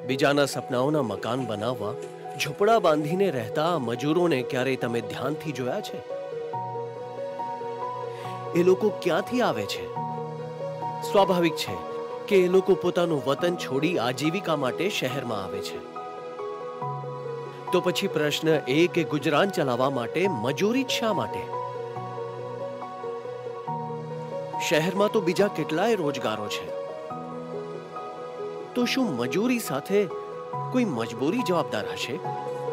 બીજાના સપનાઓના મકાન બનાવવા ઝૂંપડા બાંધીને રહેતા આ મજૂરોને ક્યારેય તમે ધ્યાનથી જોયા છે? એ લોકો ક્યાંથી આવે છે? સ્વાભાવિક છે કે એ લોકો પોતાનું વતન છોડી આજીવિકા માટે શહેરમાં આવે છે. તો પછી પ્રશ્ન એ કે ગુજરાન ચલાવવા માટે મજૂરી જ શા માટે? શહેરમાં તો બીજા કેટલાય રોજગારો છે. તો શું મજૂરી સાથે કોઈ મજબૂરી જવાબદાર હશે?